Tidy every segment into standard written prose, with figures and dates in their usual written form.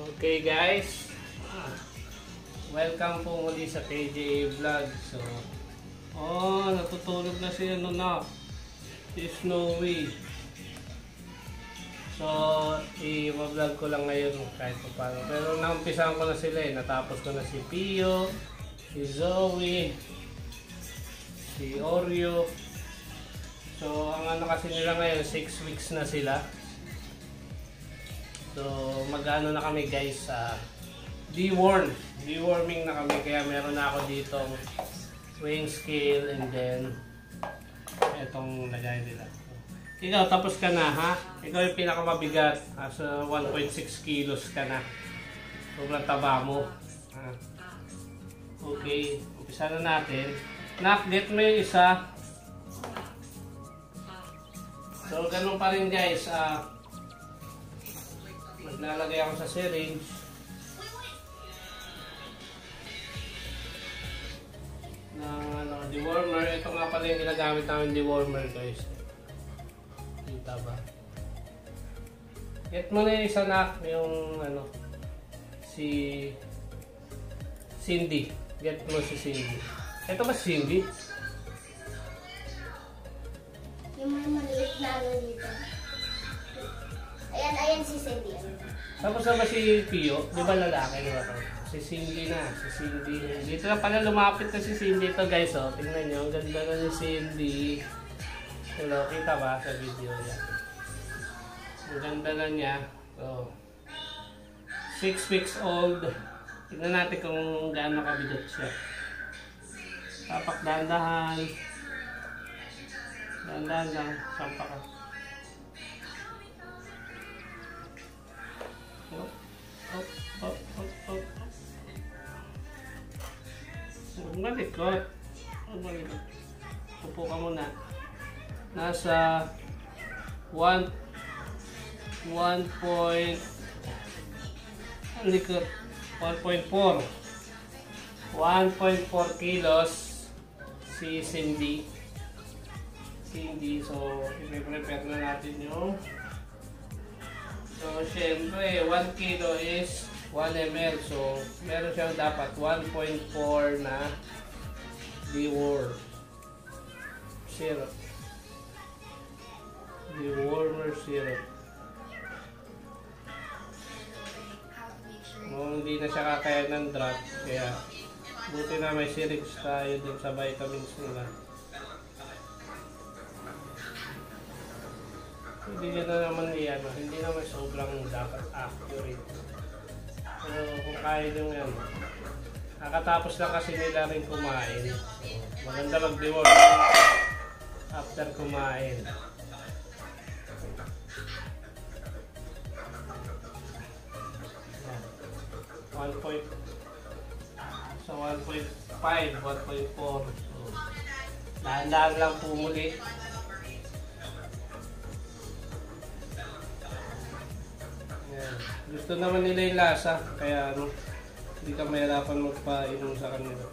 Okay guys, welcome po muli sa KJA Vlog. So, natutulog na si si Snowy. So, i-vlog ko lang ngayon kahit pa paano. Pero naumpisahan ko na sila natapos ko na si Pio, si Zoe, si Oreo. So, ang kasi nila ngayon, 6 weeks na sila. So, mag-ano na kami guys, deworming na kami, kaya meron na ako dito weighing scale and then itong lagay nila. Ikaw, tapos ka na ha? Ikaw yung pinakamabigat, so 1.6 kilos ka na. Sobrang taba mo. Okay, umpisa na natin. Nak-get mo yung isa. So, ganun pa rin guys, maglalagay ako sa syringe. Ng dewormer. Ito nga pala yung ginagamit namin dewormer guys. Kita ba? Get mo na yung isa na yung si Cindy. Get mo si Cindy. Ito ba si Cindy? Yung maliit na dito. Ayan si Cindy. Tapos na ba si Pio? Di ba lalaki? Di ba ito? Si Cindy na. Si Cindy. Dito na pala lumapit na si Cindy ito guys. Oh. Tingnan nyo. Ang ganda na ni Cindy. Hello, kita ba sa video niya? Ang ganda na niya. So, 6 weeks old. Tingnan natin kung gaano kabigot siya. Tapak dahan-dahan. Dahan-dahan lang. Sampa ka. Up. Malikot. Upo ka muna. Nasa 1.4 kilos si Cindy. So i-prepare na natin yung syempre 1 kilo is 1 ml. So meron siyang dapat 1.4 na dewormer syrup. Hindi na siya kakaya ng drop, kaya buti na may syringe tayo dun sa vitamins nila. Hindi na naman hindi naman sobrang dapat accurate. Pero kung kaya nyo yan, nakatapos lang kasi nila rin kumain. So, maganda mag-deworm after kumain. So 1.5, 1.4. So, dahan-dahan lang po muli. Yan. Gusto naman nila yung lasa, kaya hindi ka mahirapan magpainom sa kanila.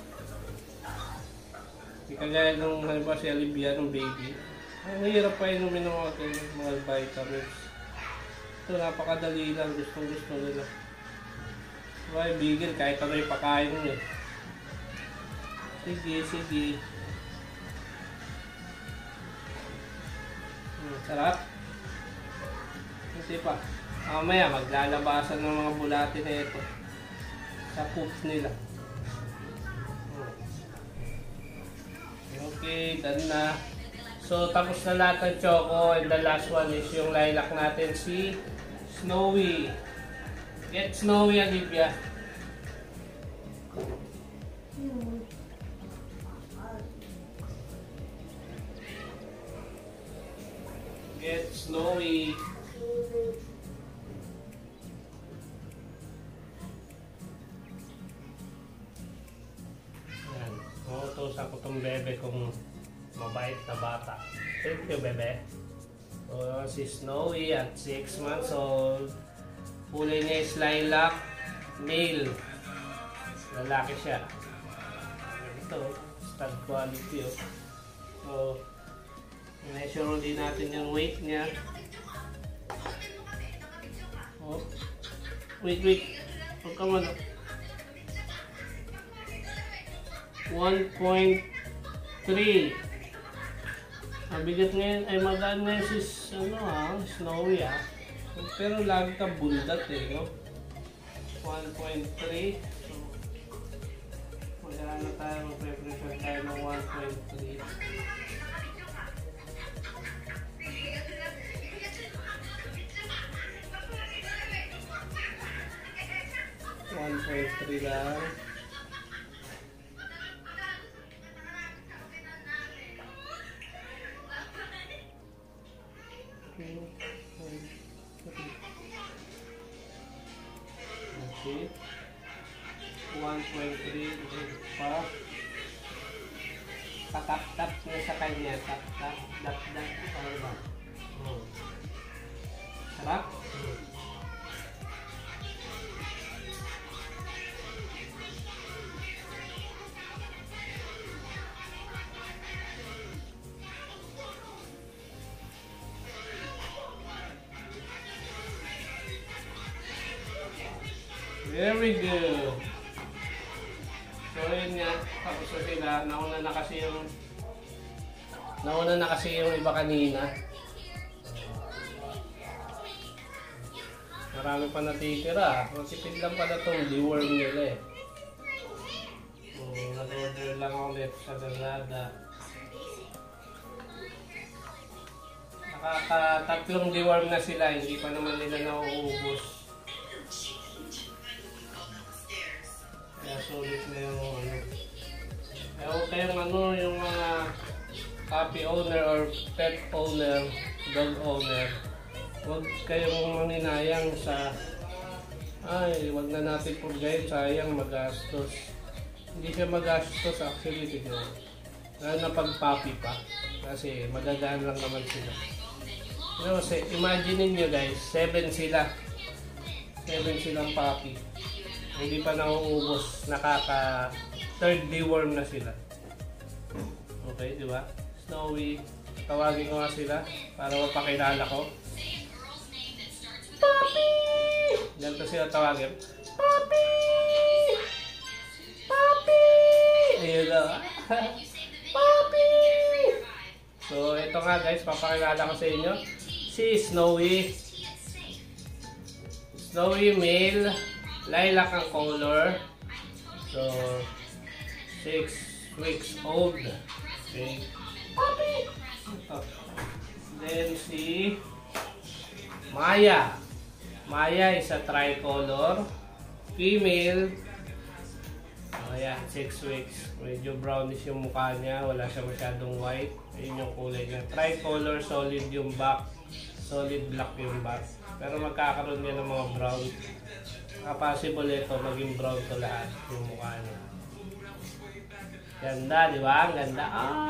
Hindi kagaya nung halimbawa si Olivia, nung baby. Ang hirap pa inumin ng mga vitamins. Ito napakadali lang, gusto nila. Why bigil kahit ano yung pakain mo eh. Sige. Sarap. Kasi pa. Mamaya maglalabasan ng mga bulati na ito sa poops nila. Okay, done na. So tapos na lahat ng choco, and the last one is yung lilac natin, si Snowy. Get Snowy, Olivia. Get Snowy. Yan. Utusan ko itong bebe kung mabait na bata. Thank you, bebe. So, si Snowy at 6 months old. Kulay niya is lilac, male. Lalaki siya. Ito, stud quality. So, measure din natin yung weight niya. Wait. Huwag kang ano. 1.3. Ang bigat ngayon ay magaan ngayon si Snowy Pero lagi ka buldat no? 1.3. So, magana tayo, mag-prepare tayo ng 1.3. 1.3 lang. Okay. 1.3 pa. Patap-tap niya sa kanya. Tap-tap. Dap-dap. Ano ba? Sarap? Very good. So yun nga, tapos na sila, nauna na kasi yung iba kanina. Marami pa natitira. Matipid lang pala itong deworm nila nag-order lang ulit sa Lazada. Nakaka-3 deworm na sila, hindi pa naman nila nauubos. Kaya sulit na yung huwag kayong yung mga puppy owner or pet owner, dog owner, huwag kayong maninayang sa wag na natin purgayin, sayang magastos. Hindi siya magastos actually, tignan. Lalo na pag puppy pa, kasi magagaan lang naman sila. Pero imagine niyo guys, 7 silang puppy. Hindi pa nauubos, nakaka-3rd deworm na sila. Okay, di ba? Snowy, tawagin ko nga sila para mapakilala ko. Papi! Ganito sila tawagin. Papi! Papi! Ayun na. Papi! So, ito nga guys, papakilala ko sa inyo. Si Snowy. Snowy male. Lilac ang color. So, 6 weeks old. Okay. Then si Maya. Maya is a tricolor. Female. Ayan, 6 weeks. Medyo brownish yung mukha niya. Wala siya masyadong white. Ayun yung kulay niya. Tricolor, solid yung back. Solid black yung back. Pero magkakaroon niya ng mga brown. Possible ito maging brown to lahat yung mukha niya. Ganda, di ba? Ganda.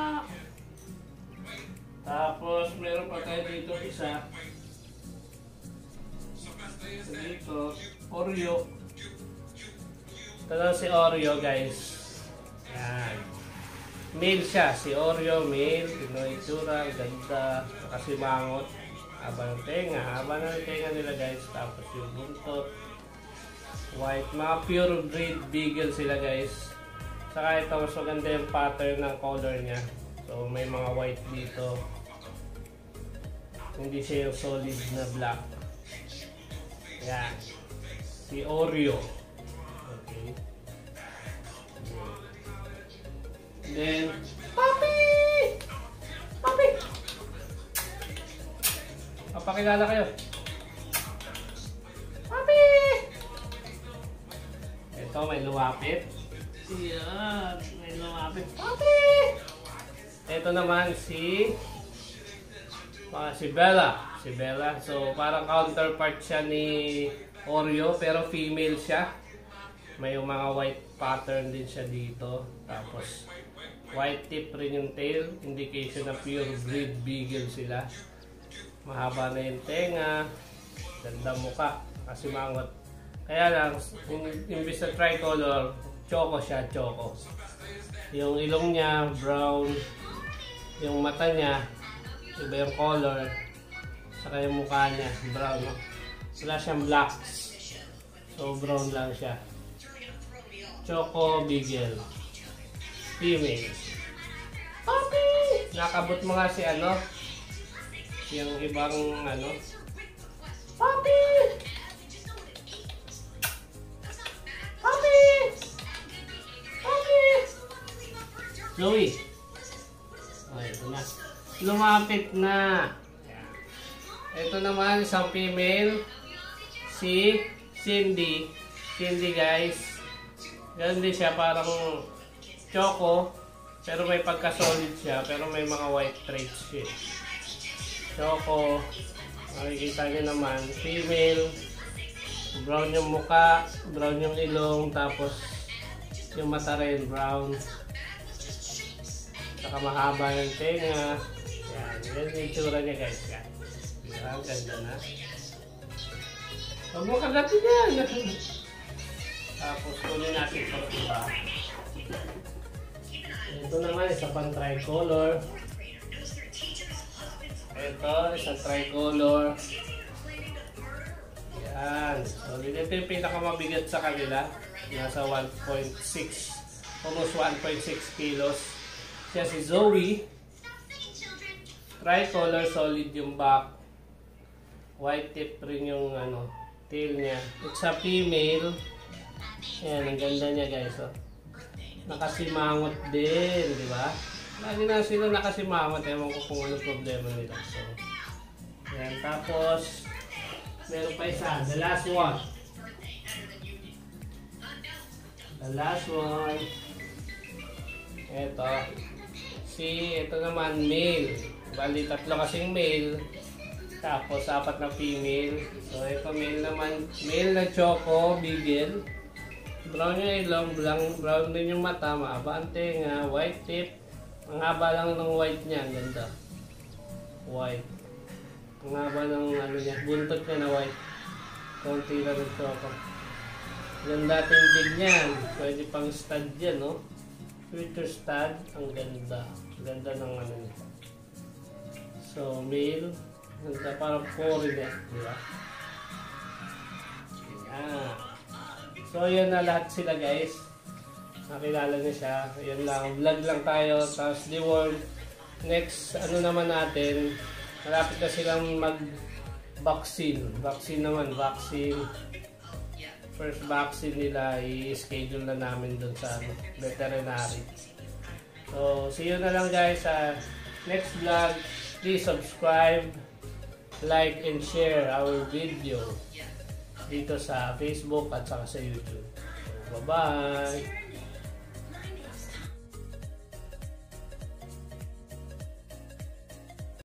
Tapos meron pa tayo dito isa. Dito, Oreo. Ito lang si Oreo guys. Yan. Male siya. Si Oreo male. Pinoy itsura. Ganda. Nakasimangot. Haba ng tenga. Haba ng tenga nila guys. Tapos yung buntot. White, mga pure breed beagle sila guys. Saka ito mas maganda yung pattern ng color niya. So may mga white dito. Hindi siya yung solid na black. Yan. Si Oreo. Okay. Then, Papi! Papi! Papakilala kayo. Papi! Ito, may luwapit. Yan, may lumapit. Papi! Ito naman si Bella. Si Bella. So, parang counterpart siya ni Oreo, pero female siya. May mga white pattern din siya dito. Tapos, white tip rin yung tail. Indication na pure breed beagle sila. Mahaba na yung tenga. Ganda mukha. Kasi mangot. Kaya lang, imbis na tricolor, choco siya, choco. Yung ilong niya, brown. Yung mata niya, iba yung color. Saka yung mukha niya, brown. Wala siyang black. So, brown lang siya. Choco Beagle. Female. Puppy! Nakabot mo nga si ano? Yung ibang ano? Puppy! Puppy! Puppy! Zoe! Okay, ito na. Lumapit na. Ito naman, isang female. Si Cindy. Cindy guys. Ganun din siya, parang choco. Pero may pagka-solid siya. Pero may mga white traits siya. Choco. Makikita nyo naman. Female. Brown yung muka. Brown yung ilong. Tapos yung mata rin brown. Saka mahaba yung tenga. Yan. Yan yung itsura niya guys. Yan. Ang ganda na. Huwag mo kagatin yan. Tapos kunin natin ito iba. Ito naman isa pang tricolor. Ito isang tricolor. Yan. So ito yung pinakamabigat sa kanila. Nasa 1.6 almost 1.6 kilos. Siya si Zoe. Tricolor, solid yung back. White tip rin yung ano, tail niya. It's a female. Ayan, ang ganda niya guys. Oh. Nakasimangot din, di ba? Lagi na sila nakasimangot. Ewan ko kung ano problema nila. So, ayan. Tapos, meron pa isa. The last one. The last one. Ito. Ito naman male. Bali, tatlo kasing male. Tapos, 4 na female. So, ito male naman. Male na choco, beagle. Brown yung ilong, brown din yung mata, maaba ang tenga, white tip. Ang haba lang ng white niya, ganda. White. Ang haba ng ano niya, buntot niya na white. Konti lang ng choco. Ganda tindig niyan. Pwede pang stud yan, no? Future stud, ang ganda. Ganda ng ano niya. So, male. Ganda, parang pori niya, di ba? Yan. So, yun na lahat sila guys. Nakilala niya siya. Yan lang. Vlog lang tayo. Tapos, deworm. Next, ano naman natin. Malapit na silang mag-vaccine. Vaccine naman. Vaccine. First vaccine nila, i-schedule na namin dun sa veterinary. So, see you na lang guys sa next vlog. Please subscribe, like, and share our video dito sa Facebook at saka sa YouTube. So, bye-bye!